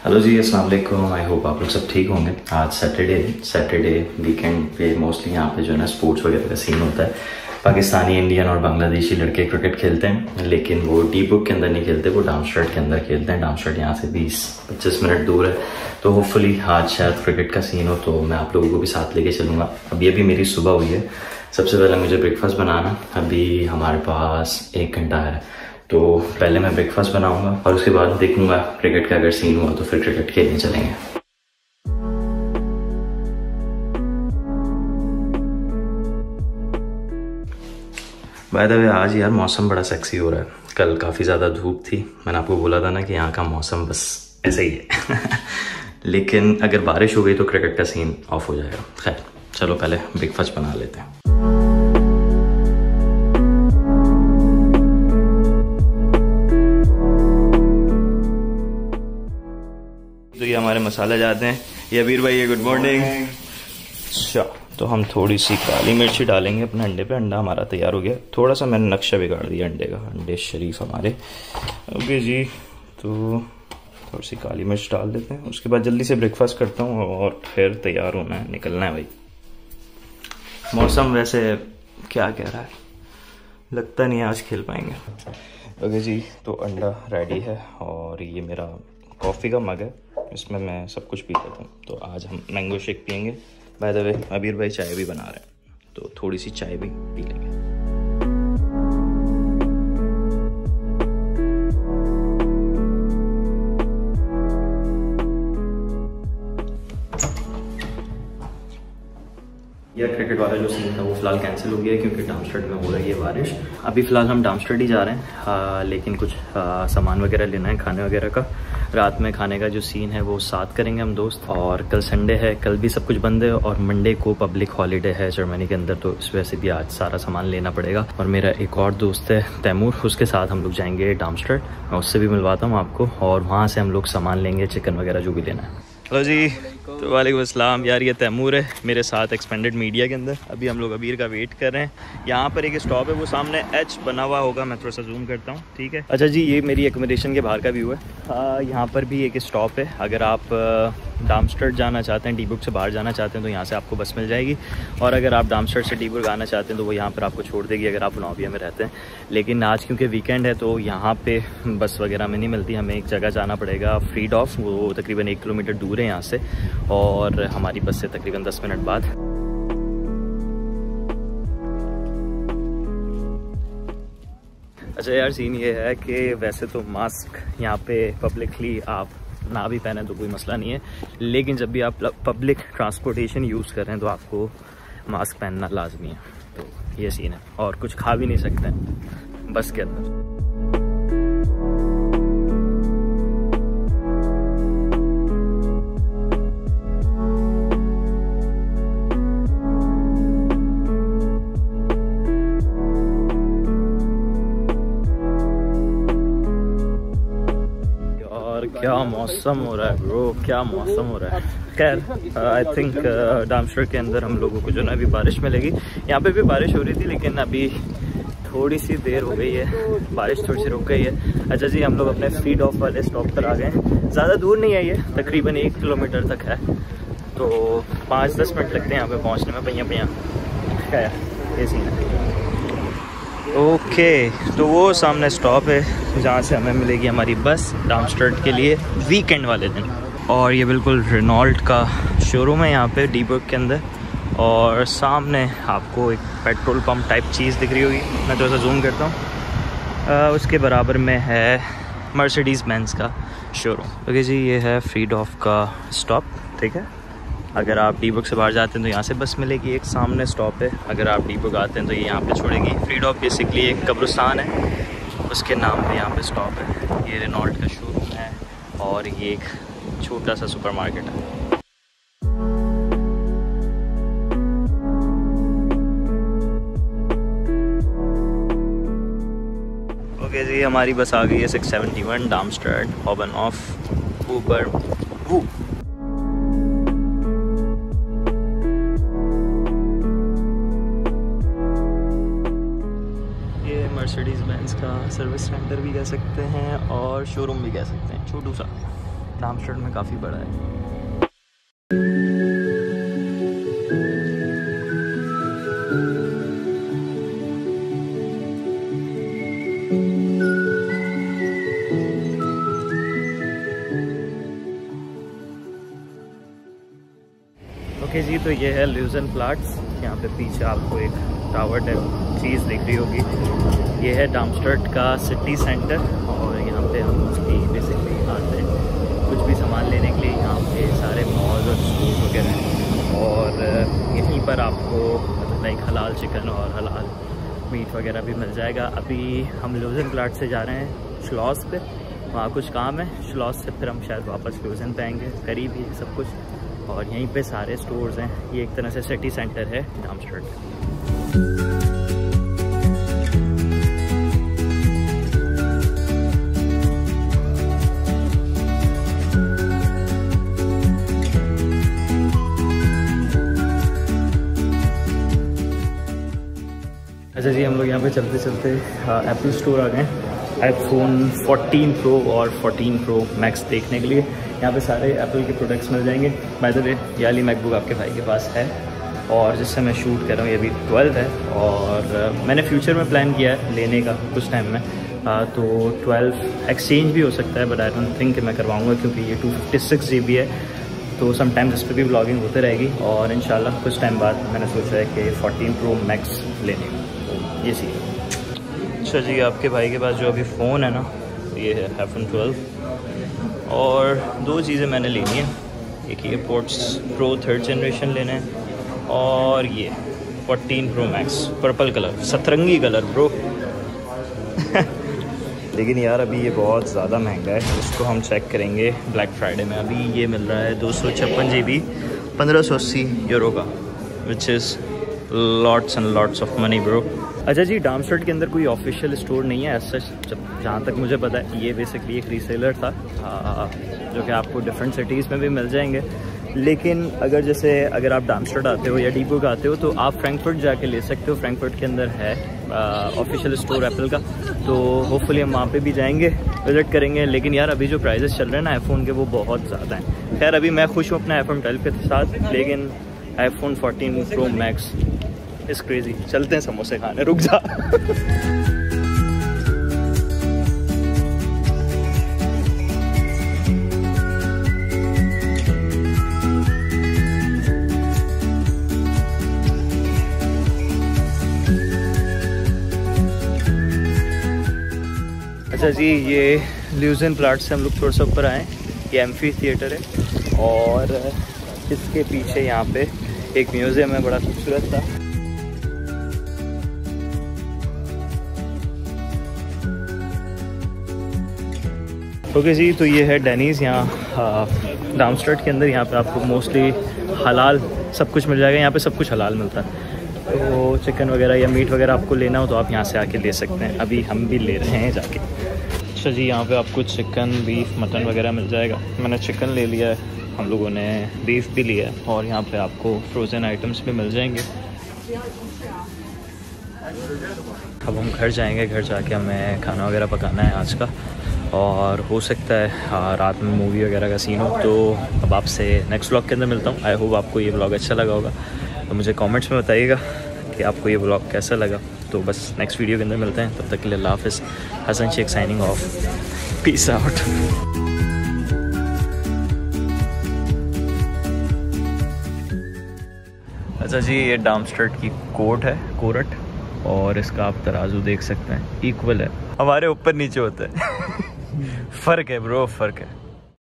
Hello जी, अस्सलाम वालेकुम। I hope आप लोग सब ठीक होंगे। आज सैटरडे वीकेंड पे मोस्टली यहाँ पे जो है ना स्पोर्ट्स वगैरह का सीन होता है। पाकिस्तानी, इंडियन और बांग्लादेशी लड़के क्रिकेट खेलते हैं, लेकिन वो डी बुक के अंदर नहीं खेलते, वो डार्मस्ट्रट के अंदर खेलते हैं। डार्मस्ट्रट यहाँ से 20-25 मिनट दूर है, तो होपफुली आज शायद क्रिकेट का सीन हो तो मैं आप लोगों को भी साथ लेके चलूँगा। अभी मेरी सुबह हुई है। सबसे पहले मुझे ब्रेकफास्ट बनाना, अभी हमारे पास 1 घंटा है, तो पहले मैं ब्रेकफास्ट बनाऊंगा और उसके बाद देखूंगा क्रिकेट का अगर सीन हुआ तो फिर क्रिकेट खेलने चलेंगे। बाय द वे आज यार मौसम बड़ा सेक्सी हो रहा है। कल काफ़ी ज़्यादा धूप थी, मैंने आपको बोला था ना कि यहाँ का मौसम बस ऐसा ही है लेकिन अगर बारिश हो गई तो क्रिकेट का सीन ऑफ हो जाएगा। खैर चलो पहले ब्रेकफास्ट बना लेते हैं। तो ये हमारे मसाले जाते हैं। ये अबीर भाई, ये गुड मॉर्निंग। अच्छा, तो हम थोड़ी सी काली मिर्ची डालेंगे अपने अंडे पे। अंडा हमारा तैयार हो गया। थोड़ा सा मैंने नक्शा बिगाड़ दिया अंडे का, अंडे शरीफ हमारे। ओके जी, तो थोड़ी सी काली मिर्च डाल देते हैं। उसके बाद जल्दी से ब्रेकफास्ट करता हूँ और फिर तैयार होना है, निकलना है भाई। मौसम वैसे क्या कह रहा है, लगता नहीं है आज खेल पाएंगे। ओके जी, तो अंडा रेडी है और ये मेरा कॉफ़ी का मग है, इसमें मैं सब कुछ पी लेता हूँ। तो आज हम मैंगो शेक पियेंगे। बाय द वे अबीर भाई चाय भी बना रहे हैं, तो थोड़ी सी चाय भी पी लेंगे। यह क्रिकेट वाला जो सीन था वो फिलहाल कैंसिल हो गया है क्योंकि डार्मस्ट्रट में हो रही है बारिश। अभी फ़िलहाल हम डार्मस्ट्रट ही जा रहे हैं, लेकिन कुछ सामान वगैरह लेना है खाने वगैरह का। रात में खाने का जो सीन है वो साथ करेंगे हम दोस्त। और कल संडे है, कल भी सब कुछ बंद है और मंडे को पब्लिक हॉलीडे है जर्मनी के अंदर, तो इस वजह से भी आज सारा सामान लेना पड़ेगा। और मेरा एक और दोस्त है तैमूर, उसके साथ हम लोग जाएंगे डार्मस्ट्रट। मैं उससे भी मिलवाता हूँ आपको और वहाँ से हम लोग सामान लेंगे, चिकन वगैरह जो भी लेना है। हेलो जी, तो वालेकुम अस्सलाम। यार ये तैमूर है मेरे साथ एक्सपेंडेड मीडिया के अंदर। अभी हम लोग अबीर का वेट कर रहे हैं। यहाँ पर एक स्टॉप है, वो सामने एच बना हुआ होगा, मैं थोड़ा सा जूम करता हूँ, ठीक है। अच्छा जी, ये मेरी एकोमोडेशन के बाहर का व्यू है। यहाँ पर भी एक स्टॉप है। अगर आप डार्मस्ट्रट जाना चाहते हैं, डी बुक से बाहर जाना चाहते हैं तो यहाँ से आपको बस मिल जाएगी। और अगर आप डार्मस्ट्रट से डी बुक आना चाहते हैं तो वो यहाँ पर आपको छोड़ देगी अगर आप नौबिया में रहते हैं। लेकिन आज क्योंकि वीकेंड है तो यहाँ पे बस वगैरह में नहीं मिलती, हमें एक जगह जाना पड़ेगा फ्रीडॉफ, वो तकरीबन 1 किलोमीटर दूर है यहाँ से, और हमारी बस से तकरीबन 10 मिनट बाद। अच्छा यार, सीन ये है कि वैसे तो मास्क यहाँ पे पब्लिकली आप ना भी पहने तो कोई मसला नहीं है, लेकिन जब भी आप पब्लिक ट्रांसपोर्टेशन यूज़ कर रहे हैं तो आपको मास्क पहनना लाजमी है। तो ये सीन है, और कुछ खा भी नहीं सकते हैं बस के अंदर। क्या मौसम हो रहा है ब्रो, क्या मौसम हो रहा है। खैर आई थिंक डार्मस्ट्रट के अंदर हम लोगों को जो ना अभी बारिश मिलेगी। यहाँ पे भी बारिश हो रही थी लेकिन अभी थोड़ी सी देर हो गई है, बारिश थोड़ी सी रुक गई है। अच्छा जी, हम लोग अपने फीड ऑफ वाले स्टॉप पर आ गए हैं। ज़्यादा दूर नहीं है ये, तकरीबन 1 किलोमीटर तक है, तो 5-10 मिनट लगते हैं यहाँ पे पहुँचने में, पहिया। खैर ये सीन है। ओके, तो वो सामने स्टॉप है जहाँ से हमें मिलेगी हमारी बस डार्मस्ट्रट के लिए वीकेंड वाले दिन। और ये बिल्कुल रेनॉल्ट का शोरूम है यहाँ पे डी बुक के अंदर, और सामने आपको एक पेट्रोल पंप टाइप चीज़ दिख रही होगी, मैं थोड़ा सा जूम करता हूँ। उसके बराबर में है मर्सिडीज़ बेंज का शोरूम। ओके जी, ये है फ्रीडॉफ का स्टॉप, ठीक है। अगर आप डी बुक से बाहर जाते हैं तो यहाँ से बस मिलेगी, एक सामने स्टॉप है। अगर आप डी बुक आते हैं तो ये यहाँ पे छोड़ेगी। फ्रीडॉफ बेसिकली एक कब्रिस्तान है, उसके नाम पे यहाँ पे स्टॉप है। ये रेनॉल्ट का शोरूम है और ये एक छोटा सा सुपरमार्केट है। ओके जी, हमारी बस आ गई है 671 डार्मस्ट्रट हॉबन ऑफ ऊपर। मर्सिडीज़ बेंज का सर्विस सेंटर भी कह सकते हैं और शोरूम भी कह सकते हैं, छोटू सा। डार्मस्ट्रट में काफ़ी बड़ा है। ओके जी, तो ये है ल्यूज़ेनप्लाट्स। यहाँ पे पीछे आपको एक टावर टाइप चीज़ दिख रही होगी। ये है डार्मस्ट्रट का सिटी सेंटर और यहाँ पे हम उसकी बेसिकली आते हैं कुछ भी सामान लेने के लिए। यहाँ पे सारे मॉल्स और स्टोर वगैरह हैं और यहीं पर आपको लाइक हलाल चिकन और हलाल मीट वगैरह भी मिल जाएगा। अभी हम ल्यूज़ेनप्लाट से जा रहे हैं श्लॉस पे, वहाँ कुछ काम है। श्लॉस से फिर हम शायद वापस ल्यूज़ेन पे आएंगे, करीब ही सब कुछ। और यहीं पे सारे स्टोर्स हैं। ये एक तरह से सिटी सेंटर है डार्मस्ट्रट। अच्छा जी, हम लोग यहाँ पे चलते चलते एप्पल स्टोर आ गए आईफोन 14 प्रो और 14 प्रो मैक्स देखने के लिए। यहाँ पे सारे एप्पल के प्रोडक्ट्स मिल जाएंगे। बाय द वे, ये वाली मैकबुक आपके भाई के पास है और जिससे मैं शूट कर रहा हूँ ये भी 12 है। और मैंने फ्यूचर में प्लान किया है लेने का कुछ टाइम में, तो 12 एक्सचेंज भी हो सकता है, बट आई डोंट थिंक मैं करवाऊँगा क्योंकि ये 256 GB है। तो समटाइम्स इस पर भी ब्लॉगिंग होते रहेगी और इंशाल्लाह कुछ टाइम बाद मैंने सोचा है कि 14 प्रो मैक्स लेने का, तो ये सी। अच्छा जी, आपके भाई के पास जो अभी फ़ोन है ना, ये है आईफोन 12 और दो चीज़ें मैंने लेनी है। एक ये एयरपोर्ट्स प्रो 3rd जनरेशन लेना है और ये 14 प्रो मैक्स पर्पल कलर, सतरंगी कलर ब्रो। लेकिन यार अभी ये बहुत ज़्यादा महंगा है, उसको हम चेक करेंगे ब्लैक फ्राइडे में। अभी ये मिल रहा है 256 GB 1580 यूरो का, which is lots and lots of money bro. अच्छा जी, डार्मस्ट्रट के अंदर कोई ऑफिशियल स्टोर नहीं है एज सच, जहाँ तक मुझे पता है। ये बेसिकली एक रीसेलर था जो कि आपको डिफरेंट सिटीज़ में भी मिल जाएंगे। लेकिन अगर आप डार्मस्ट्रट आते हो या डीबर्ग आते हो तो आप फ्रैंकफर्ट जाके ले सकते हो। फ्रैंकफर्ट के अंदर है ऑफिशियल स्टोर एप्पल का, तो होपफुली हम वहाँ पे भी जाएंगे, विज़िट करेंगे। लेकिन यार अभी जो प्राइजेस चल रहे हैं ना आईफोन के, वो बहुत ज़्यादा हैं। खैर अभी मैं खुश हूँ अपने आईफोन 12 के साथ, लेकिन iPhone 14 Pro Max is crazy. चलते हैं समोसे खाने, रुक जा। अच्छा जी, ये ल्यूज़ेनप्लाट से हम लोग थोड़ा सा ऊपर आए। ये एम्फी थिएटर है और इसके पीछे यहाँ पे एक म्यूज़ियम है, बड़ा खूबसूरत था। ओके जी, तो ये है डेनीज़ यहाँ डार्मस्ट्रट के अंदर। यहाँ पे आपको मोस्टली हलाल सब कुछ मिल जाएगा। यहाँ पे सब कुछ हलाल मिलता है, तो चिकन वगैरह या मीट वगैरह आपको लेना हो तो आप यहाँ से आके ले सकते हैं। अभी हम भी ले रहे हैं जाके। अच्छा जी, यहाँ पे आपको चिकन, बीफ, मटन वगैरह मिल जाएगा। मैंने चिकन ले लिया है, हम लोगों ने बीफ भी लिया है और यहाँ पे आपको फ्रोज़न आइटम्स भी मिल जाएंगे। अब हम घर जाएंगे, घर जाके हमें खाना वगैरह पकाना है आज का, और हो सकता है रात में मूवी वगैरह का सीन हो। तो अब आपसे नेक्स्ट व्लॉग के अंदर मिलता हूँ। आई होप आपको ये व्लॉग अच्छा लगा होगा, तो मुझे कमेंट्स में बताइएगा कि आपको ये व्लॉग कैसा लगा। तो बस नेक्स्ट वीडियो के अंदर मिलते हैं, तब तक के लिए अल्लाह हाफ़िज़। Hasan Sheikh signing off, peace out. अच्छा जी, ये डार्मस्ट्रट की कोर्ट और इसका आप तराजू देख सकते हैं, इक्वल है, हमारे ऊपर नीचे होता है। फ़र्क है ब्रो, फ़र्क है।